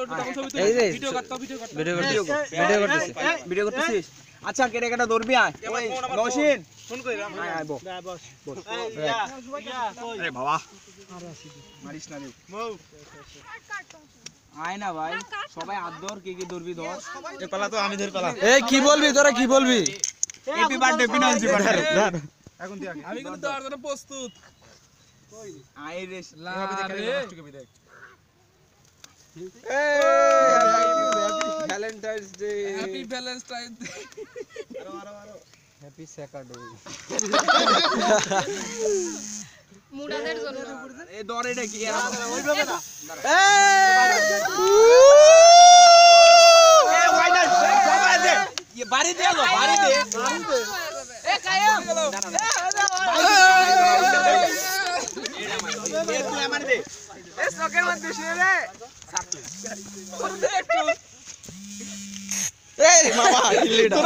video করতেছিস আচ্ছা কেটে কেটে দৌড়বি আয় নওশিন ফোন কই আয় আয় বস আরে বাবা মারিস না রে আয় না ভাই সবাই হাত ধর কে কে দৌড়বি ধর এ পালা তো আমি ধর পালা এই কি বলবি তোরা কি বলবি হ্যাপি বার্থডে বিনাজি বার্থডে এখন তুই আমি কিন্তু দেওয়ার জন্য প্রস্তুত আয় রে দেখ Valentine's day happy Valentine happy Saturday মুড়াদের জন্য এই দরেটা কি ওইভাবে না এ ফাইনাল সবাই দে ये बारी दे लो बारी दे ए कायम ए तू मार दे ए सकेर मत दिस रे कर दे একটু ए बाबा